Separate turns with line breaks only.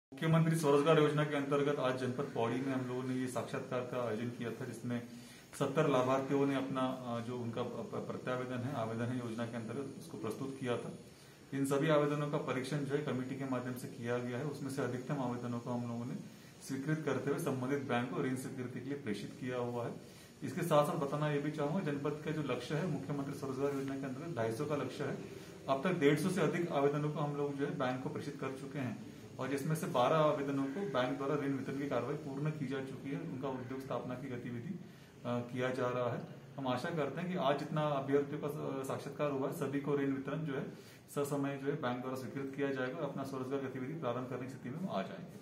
मुख्यमंत्री स्वरोजगार योजना के अंतर्गत आज जनपद पौड़ी में हम लोगों ने ये साक्षात्कार का आयोजन किया था, जिसमें 70 लाभार्थियों ने अपना जो उनका प्रत्यावेदन है, आवेदन है योजना के अंतर्गत, उसको प्रस्तुत किया था। इन सभी आवेदनों का परीक्षण जो है कमेटी के माध्यम से किया गया है। उसमें से अधिकतम आवेदनों को हम लोगों ने स्वीकृत करते हुए संबंधित बैंक को ऋण स्वीकृति के लिए प्रेषित किया हुआ है। इसके साथ साथ बताना यह भी चाहूंगा, जनपद का जो लक्ष्य है मुख्यमंत्री स्वरोजगार योजना के अंतर्गत 250 का लक्ष्य है। अब तक 150 से अधिक आवेदनों को हम लोग जो है बैंक को प्रेषित कर चुके हैं और जिसमें से 12 आवेदनों को बैंक द्वारा ऋण वितरण की कार्रवाई पूर्ण की जा चुकी है। उनका उद्योग स्थापना की गतिविधि किया जा रहा है। हम आशा करते हैं कि आज जितना अभ्यर्थियों का साक्षात्कार हुआ है, सभी को ऋण वितरण जो है ससमय जो है बैंक द्वारा स्वीकृत किया जाएगा और अपना स्वरोजगार गतिविधि प्रारंभ करने की स्थिति में आ जाएंगे।